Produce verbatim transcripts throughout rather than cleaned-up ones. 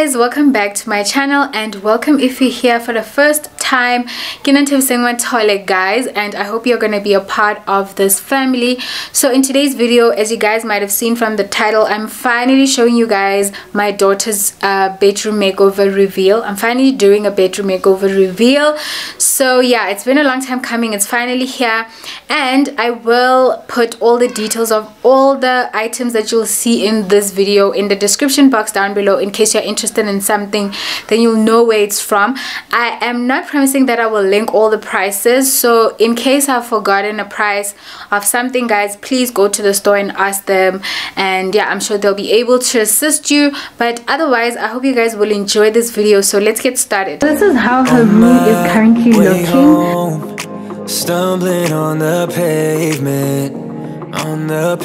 guys, welcome back to my channel, and welcome if you're here for the first time. Guys, and I hope you're going to be a part of this family. So in today's video, as you guys might have seen from the title, I'm finally showing you guys my daughter's uh, bedroom makeover reveal. I'm finally doing a bedroom makeover reveal. So yeah, it's been a long time coming. It's finally here, and I will put all the details of all the items that you'll see in this video in the description box down below. In case you're interested in something, then you'll know where it's from. I am not promising that I will link all the prices, so in case I've forgotten a price of something, guys, please go to the store and ask them, and yeah, I'm sure they'll be able to assist you. But otherwise, I hope you guys will enjoy this video, so let's get started. This is how her room is currently looking. Home, stumbling on the pavement, on the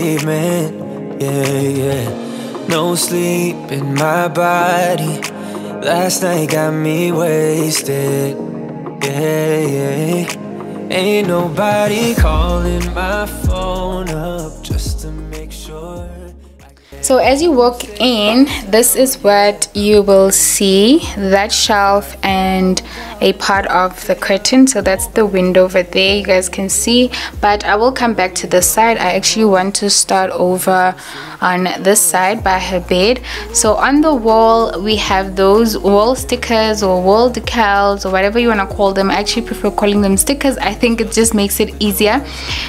pavement, yeah, yeah. No sleep in my body, last night got me wasted, yeah, yeah. Ain't nobody calling my phone up just to make sure. So as you walk in, this is what you will see: that shelf and a part of the curtain. So that's the window over there, you guys can see, but I will come back to this side. I actually want to start over on this side by her bed. So on the wall we have those wall stickers or wall decals or whatever you want to call them. I actually prefer calling them stickers. I think it just makes it easier.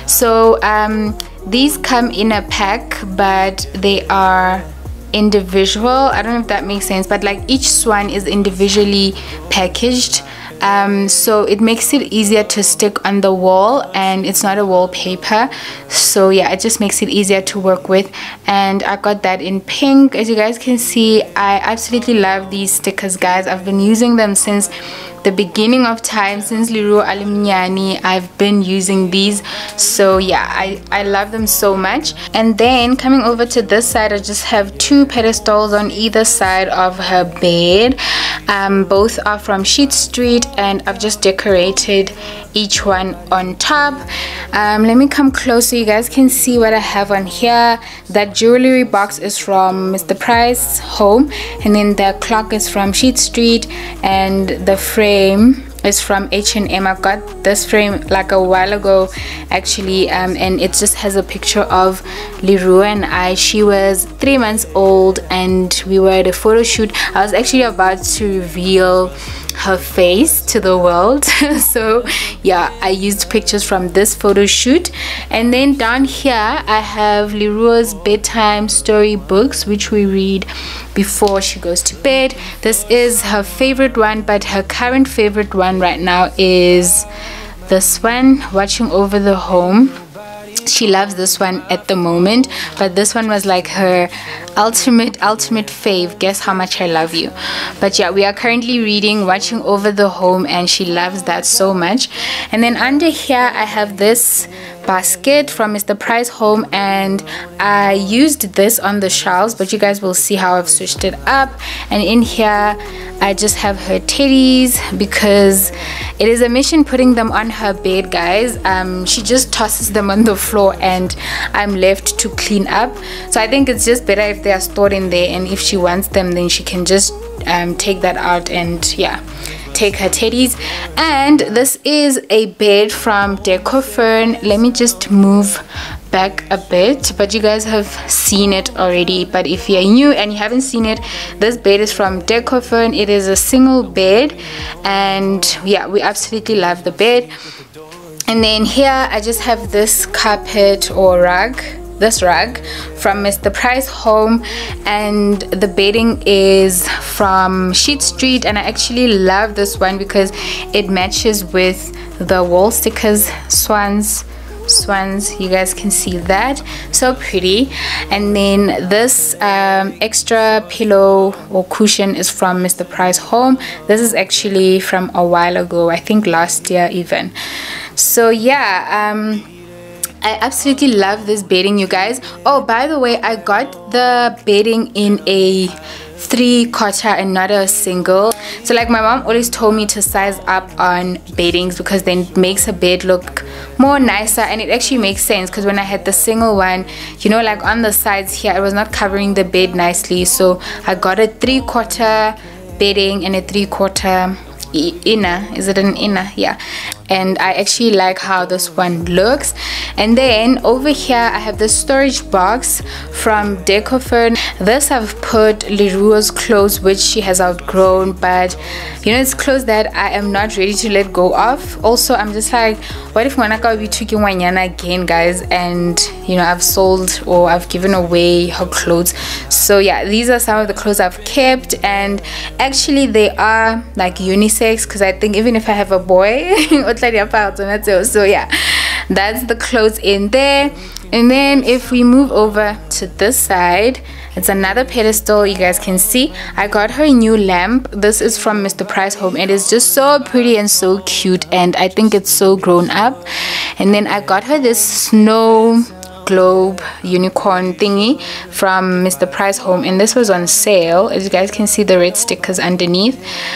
So um these come in a pack, but they are individual. I don't know if that makes sense, but like each swan is individually packaged, um so it makes it easier to stick on the wall, and it's not a wallpaper. So yeah, it just makes it easier to work with. And I got that in pink. As you guys can see, I absolutely love these stickers, guys. I've been using them since the beginning of time, since Leroy Aluminiani. I've been using these, so yeah, I I love them so much. And then coming over to this side, I just have two pedestals on either side of her bed. Um both are from Sheet Street, and I've just decorated each one on top. Um let me come close so you guys can see what I have on here. That jewelry box is from Mister Price Home, and then the clock is from Sheet Street, and the frame is from H and M. I got this frame like a while ago actually, um, and it just has a picture of Leroy and I. She was three months old and we were at a photo shoot. I was actually about to reveal her face to the world so yeah, I used pictures from this photo shoot. And then down here I have Leroy's bedtime story books, which we read before she goes to bed. This is her favorite one, but her current favorite one right now is this one, Watching Over the Home. She loves this one at the moment, but this one was like her ultimate ultimate fave. Guess how much I love you. But yeah, we are currently reading Watching Over the Home, and she loves that so much. And then under here I have this basket from Mister Price Home, and I used this on the shelves, but you guys will see how I've switched it up. And in here I just have her teddies, because it is a mission putting them on her bed, guys. Um she just tosses them on the floor and I'm left to clean up. So I think it's just better if they are stored in there, and if she wants them, then she can just um take that out and yeah, take her teddies. And this is a bed from Decofern. Let me just move back a bit, but you guys have seen it already. But if you're new and you haven't seen it, this bed is from Decofern. It is a single bed, and yeah, we absolutely love the bed. And then here I just have this carpet or rug, this rug from Mister Price Home, and the bedding is from Sheet Street. And I actually love this one because it matches with the wall stickers, swans swans you guys can see that, so pretty. And then this um, extra pillow or cushion is from Mister Price Home. This is actually from a while ago, I think last year even. So yeah, um I absolutely love this bedding, you guys. Oh, by the way, I got the bedding in a three quarter and not a single. So like my mom always told me to size up on beddings because then it makes a bed look more nicer, and it actually makes sense because when I had the single one, you know, like on the sides here, it was not covering the bed nicely. So I got a three quarter bedding and a three quarter inner. Is it an inner? Yeah. And I actually like how this one looks. And then over here I have the storage box from Decofern. This I've put Leroux's clothes which she has outgrown, but you know, it's clothes that I am not ready to let go of. Also, I'm just like, what if Manaka will be taking Wanyana again, guys, and you know, I've sold or I've given away her clothes. So yeah, these are some of the clothes I've kept, and actually they are like unisex because I think even if I have a boy so yeah, that's the clothes in there. And then if we move over to this side, it's another pedestal. You guys can see I got her a new lamp. This is from Mister Price Home. It is just so pretty and so cute, and I think it's so grown up. And then I got her this snow globe unicorn thingy from Mister Price Home, and this was on sale. As you guys can see, the red stickers underneath,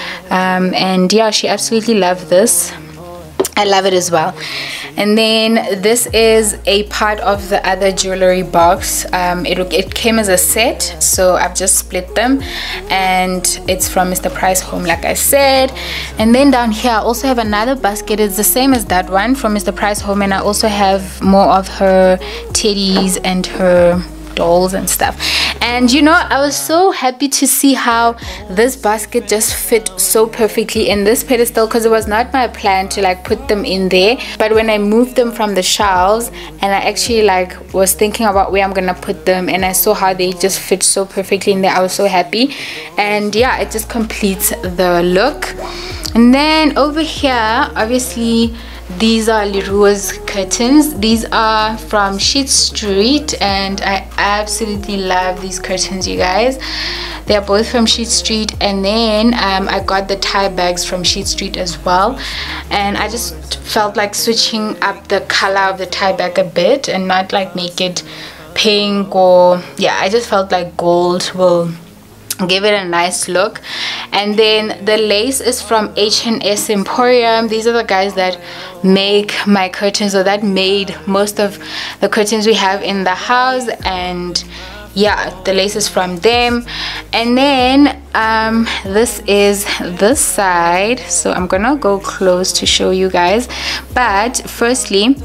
um, and yeah, she absolutely loved this. I love it as well. And then this is a part of the other jewelry box. Um, it, it came as a set, so I've just split them, and it's from Mister Price Home, like I said. And then down here I also have another basket. It's the same as that one from Mister Price Home, and I also have more of her teddies and her dolls and stuff. And you know, I was so happy to see how this basket just fit so perfectly in this pedestal, because it was not my plan to like put them in there, but when I moved them from the shelves and I actually like was thinking about where I'm gonna put them, and I saw how they just fit so perfectly in there, I was so happy. And yeah, it just completes the look. And then over here, obviously these are Leroux's curtains. These are from Sheet Street, and I absolutely love these curtains, you guys. They are both from Sheet Street. And then um, I got the tie bags from Sheet Street as well, and I just felt like switching up the color of the tie bag a bit and not like make it pink, or yeah, I just felt like gold will give it a nice look. And then the lace is from H and S Emporium. These are the guys that make my curtains, or that made most of the curtains we have in the house, and yeah, the lace is from them. And then um this is this side, so I'm gonna go close to show you guys. But firstly,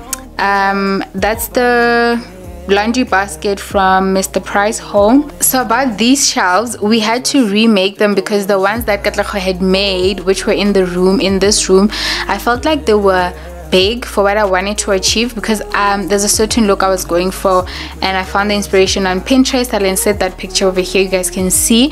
um that's the laundry basket from Mister Price Home. So about these shelves, we had to remake them because the ones that Katlego had made, which were in the room, in this room, I felt like they were big for what I wanted to achieve, because um, there's a certain look I was going for, and I found the inspiration on Pinterest. I'll insert that picture over here, you guys can see.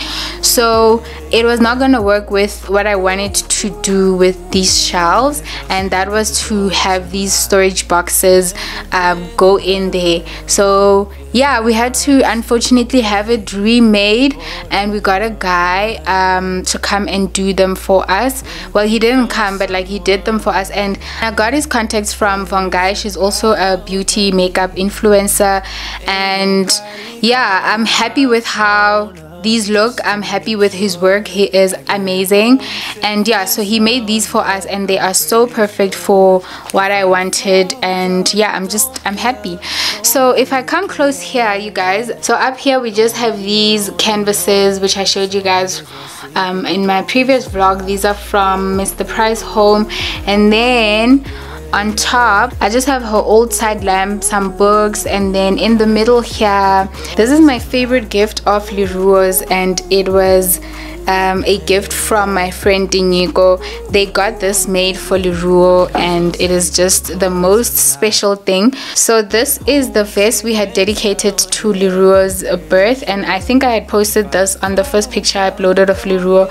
So it was not going to work with what I wanted to do with these shelves, and that was to have these storage boxes um, go in there. So yeah, we had to unfortunately have it remade, and we got a guy um, to come and do them for us. Well, he didn't come, but like he did them for us, and I got his contacts from Von Guy. She's also a beauty makeup influencer, and yeah, I'm happy with how these look. I'm happy with his work. He is amazing. And yeah, so he made these for us, and they are so perfect for what I wanted. And yeah, I'm just I'm happy. So if I come close here, you guys, so up here we just have these canvases which I showed you guys um, in my previous vlog. These are from Mister Price Home. And then on top I just have her old side lamp, some books, and then in the middle here, this is my favorite gift of Leroux's, and it was um, a gift from my friend Diniko. They got this made for Leroux, and it is just the most special thing. So this is the vest we had dedicated to Leroux's birth, and I think I had posted this on the first picture I uploaded of Leroux.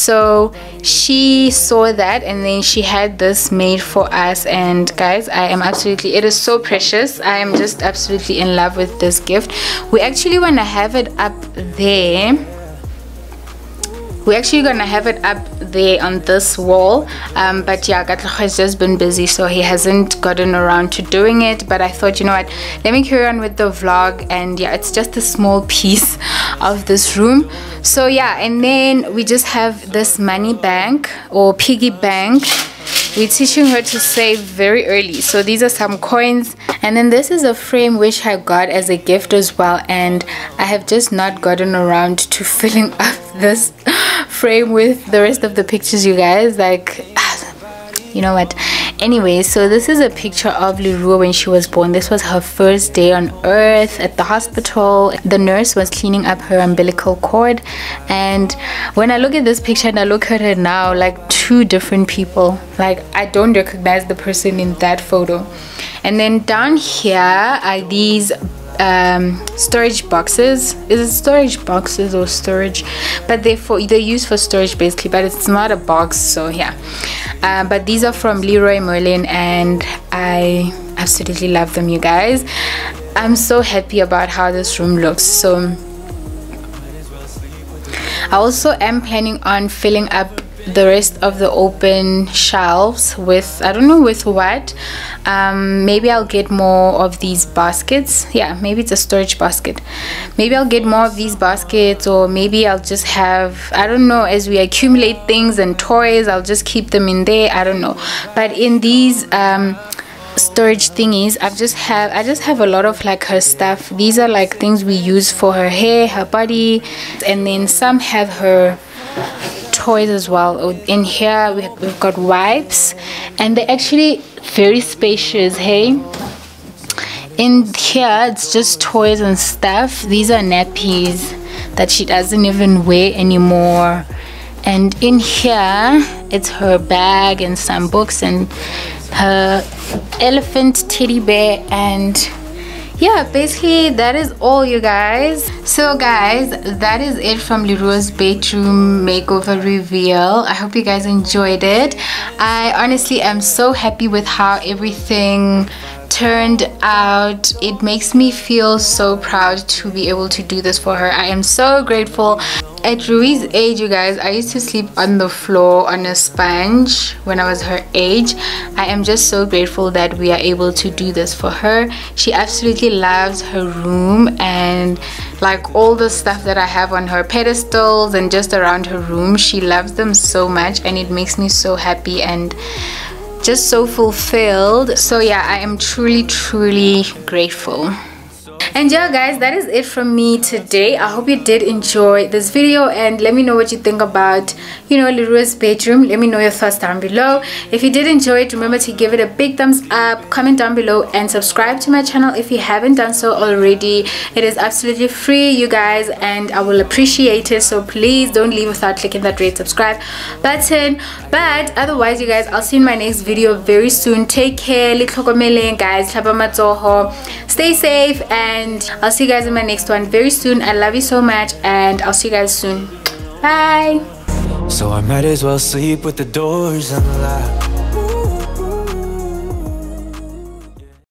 So she saw that, and then she had this made for us. And guys, I am absolutely, it is so precious. I am just absolutely in love with this gift. We actually want to have it up there. We're actually gonna have it up there on this wall, um, but yeah, Katlego has just been busy, so he hasn't gotten around to doing it. But I thought, you know what, let me carry on with the vlog. And yeah, it's just a small piece of this room. So yeah, and then we just have this money bank or piggy bank. We're teaching her to save very early. So these are some coins, and then this is a frame which I got as a gift as well, and I have just not gotten around to filling up this frame with the rest of the pictures, you guys. Like, you know what, anyway, so this is a picture of Leroy when she was born. This was her first day on earth at the hospital. The nurse was cleaning up her umbilical cord, and when I look at this picture and I look at her now, like two different people. Like, I don't recognize the person in that photo. And then down here are these um storage boxes. Is it storage boxes or storage? But they're for they're used for storage basically, but it's not a box, so yeah. Uh, but these are from Leroy Merlin, and I absolutely love them, you guys. I'm so happy about how this room looks. So I also am planning on filling up the rest of the open shelves with, I don't know with what. Um maybe I'll get more of these baskets. Yeah, maybe it's a storage basket. Maybe I'll get more of these baskets, or maybe I'll just have, I don't know, as we accumulate things and toys, I'll just keep them in there. I don't know. But in these um storage thingies, I've just have I just have a lot of like her stuff. These are like things we use for her hair, her body, and then some have her toys as well. In here we've got wipes, and they're actually very spacious. Hey, in here it's just toys and stuff. These are nappies that she doesn't even wear anymore, and in here it's her bag and some books and her elephant teddy bear, and yeah, basically that is all, you guys. So guys, that is it from Leroy's bedroom makeover reveal. I hope you guys enjoyed it. I honestly am so happy with how everything turned out. It makes me feel so proud to be able to do this for her. I am so grateful. At Rui's age, you guys, I used to sleep on the floor on a sponge when I was her age. I am just so grateful that we are able to do this for her. She absolutely loves her room, and like all the stuff that I have on her pedestals and just around her room, she loves them so much, and it makes me so happy and just so fulfilled. So yeah, I am truly truly grateful. And yeah guys, that is it from me today. I hope you did enjoy this video, and let me know what you think about, you know, Leroy's bedroom. Let me know your thoughts down below. If you did enjoy it, remember to give it a big thumbs up, comment down below, and subscribe to my channel if you haven't done so already. It is absolutely free, you guys, and I will appreciate it. So please don't leave without clicking that red subscribe button. But otherwise, you guys, I'll see you in my next video very soon. Take care, guys. Stay safe, and I'll see you guys in my next one very soon. I love you so much, and I'll see you guys soon. Bye. So I might as well sleep with the doors unlocked.